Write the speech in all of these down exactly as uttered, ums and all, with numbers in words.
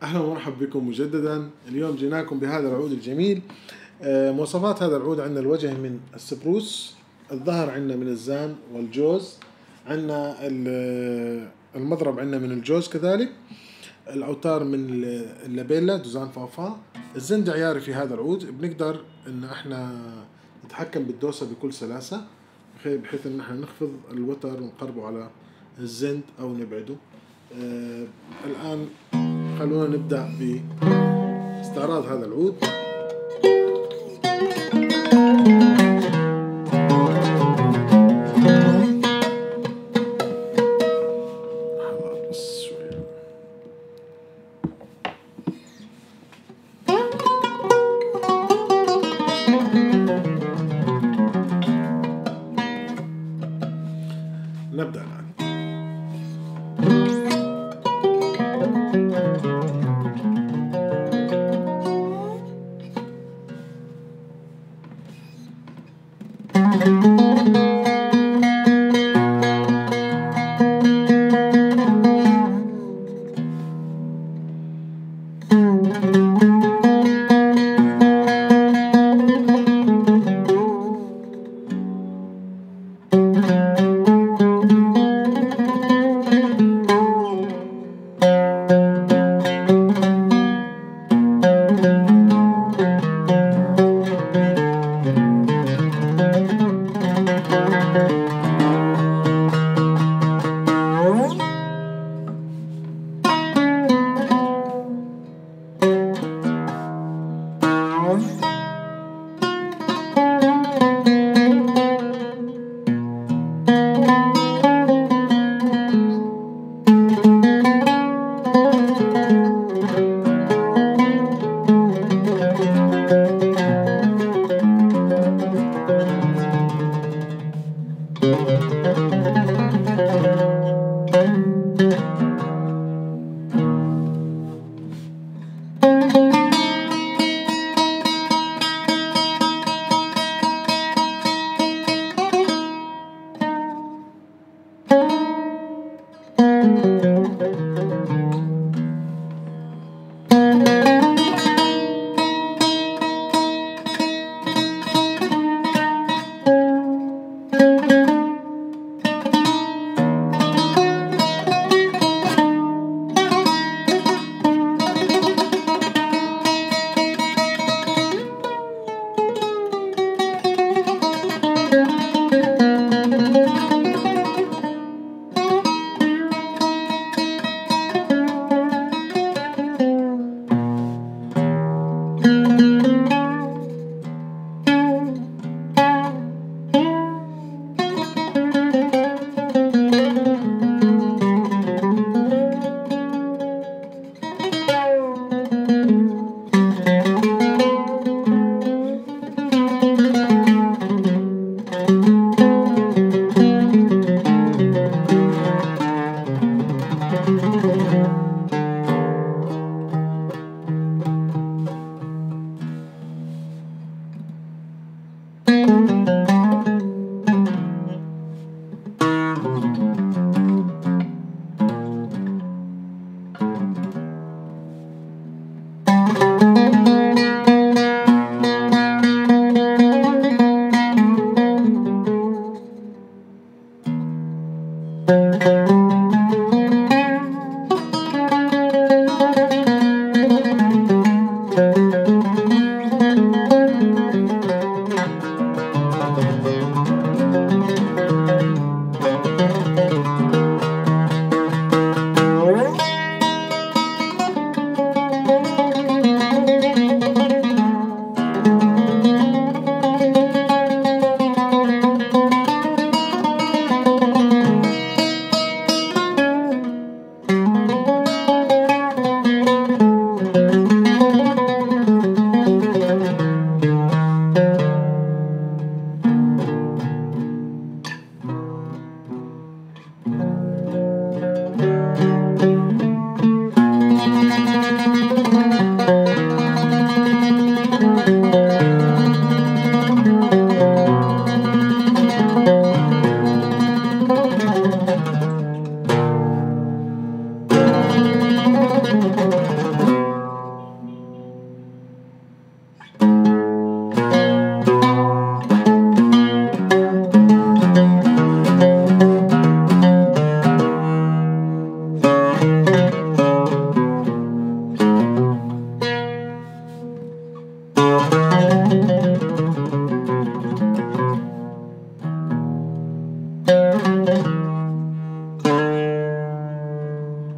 أهلا ومرحبا بكم مجددا. اليوم جيناكم بهذا العود الجميل. آه، مواصفات هذا العود: عندنا الوجه من السبروس، الظهر عندنا من الزان والجوز، عندنا المضرب عندنا من الجوز كذلك، الأوتار من اللابيلا دوزان فافا. الزند عياري في هذا العود، بنقدر إن احنا نتحكم بالدوسة بكل سلاسة بحيث إن احنا نخفض الوتر ونقربه على الزند أو نبعده. آه الآن خلونا نبدأ باستعراض هذا العود. نبدأ الآن.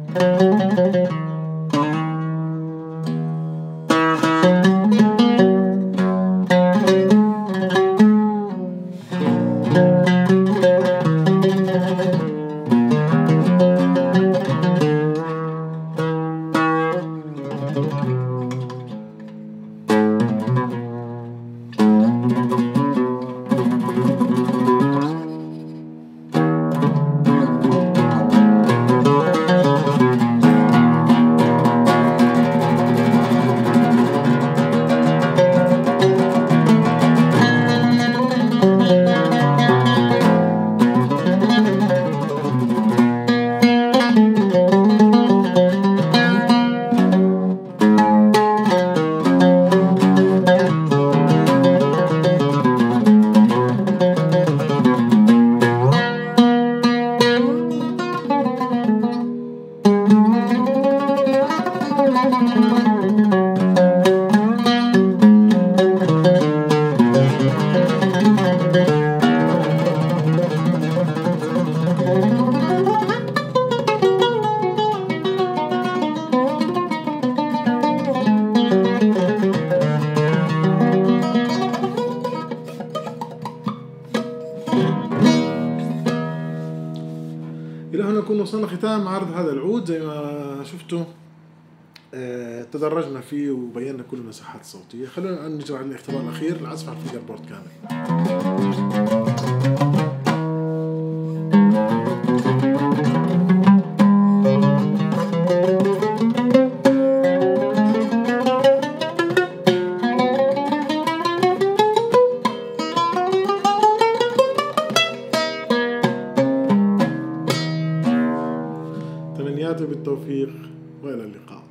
إلى هنا نكون وصلنا ختام عرض هذا العود. زي ما شفتوا تدرجنا فيه وبينا كل المساحات الصوتية. خلونا الآن نجري على الاختبار الأخير العزف على الفينجر بورد كامل. تمنياتي بالتوفيق وإلى اللقاء.